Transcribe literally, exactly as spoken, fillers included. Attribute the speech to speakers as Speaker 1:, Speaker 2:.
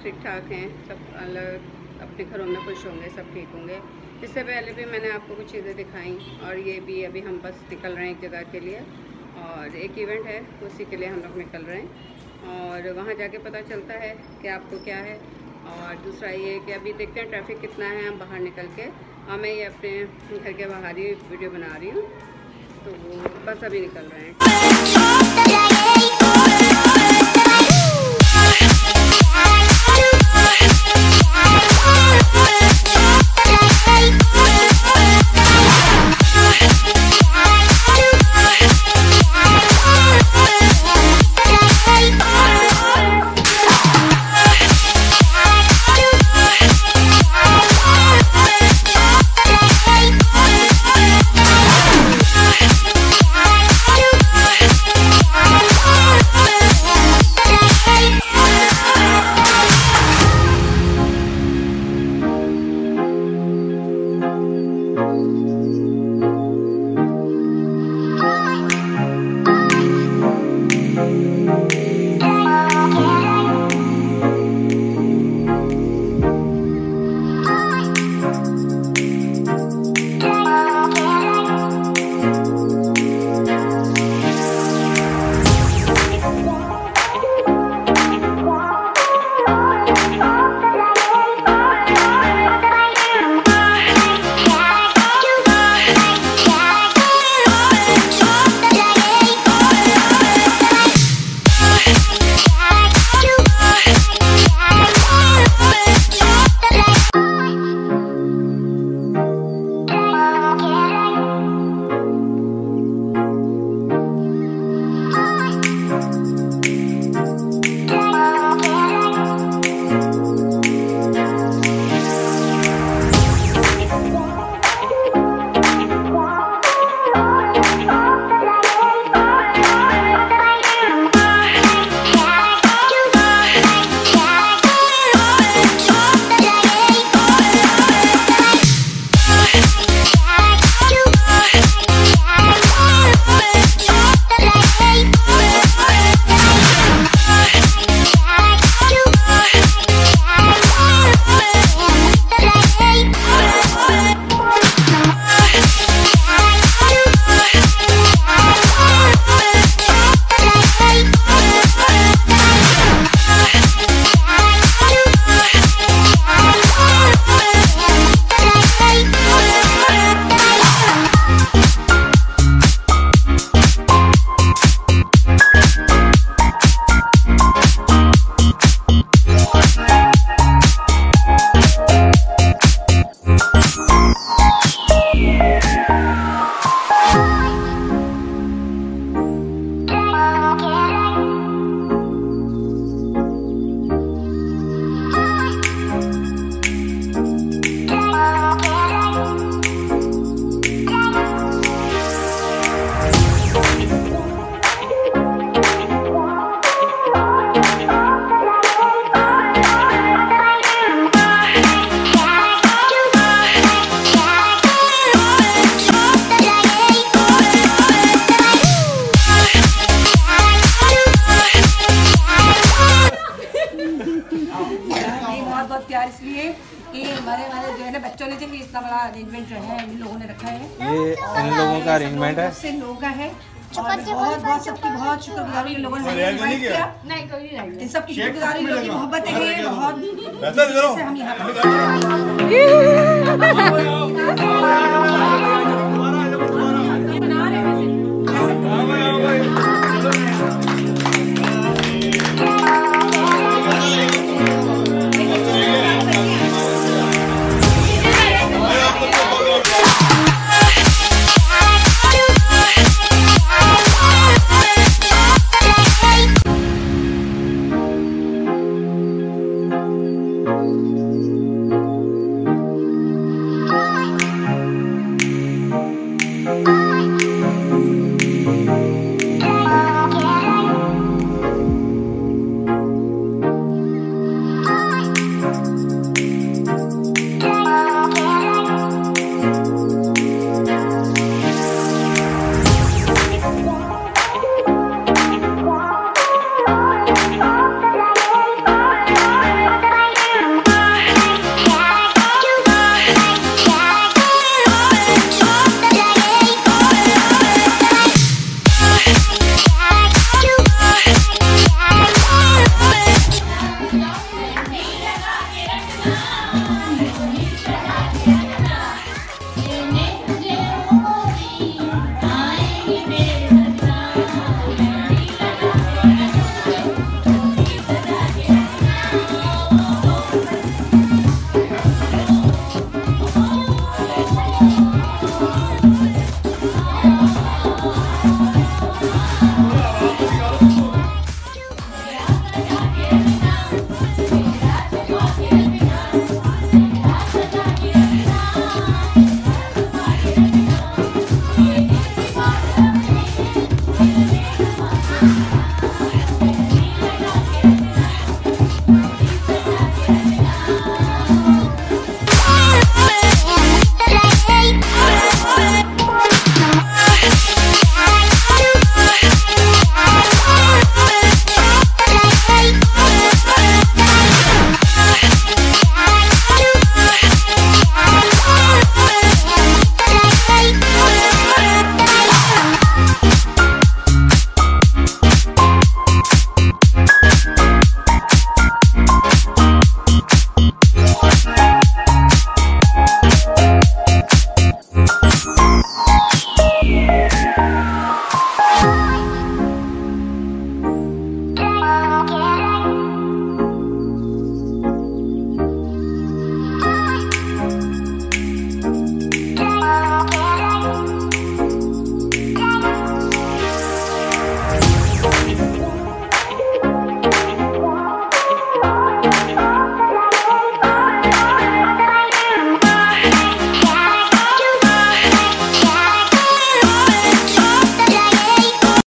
Speaker 1: ठीक ठाक हैं, सब अलग अपने घरों में खुश होंगे, सब ठीक होंगे। इससे पहले भी मैंने आपको कुछ चीज़ें दिखाई और ये भी अभी हम बस निकल रहे हैं एक जगह के लिए और एक इवेंट है, उसी के लिए हम लोग निकल रहे हैं और वहाँ जाके पता चलता है कि आपको क्या है। और दूसरा ये कि अभी देखते हैं ट्रैफिक कितना है, हम बाहर निकल के हाँ मैं ये अपने घर के बाहर ही वीडियो बना रही हूँ, तो वो बस अभी निकल रहे हैं।
Speaker 2: इसलिए कि हमारे हमारे जो है ना बच्चों ने जो इतना बड़ा अरेंजमेंट जो है इन लोगों ने रखा है,
Speaker 3: ये इन लोगों का अरेंजमेंट है,
Speaker 2: से लोगों का है और बहुत बहुत सबकी बहुत शुक्रगुजारी इन लोगों ने इनवाइट किया। नहीं कोई नहीं, इन सबकी शुक्रगुजारी, इन लोगों की मोहब्बत है, बहुत हम
Speaker 4: Bye.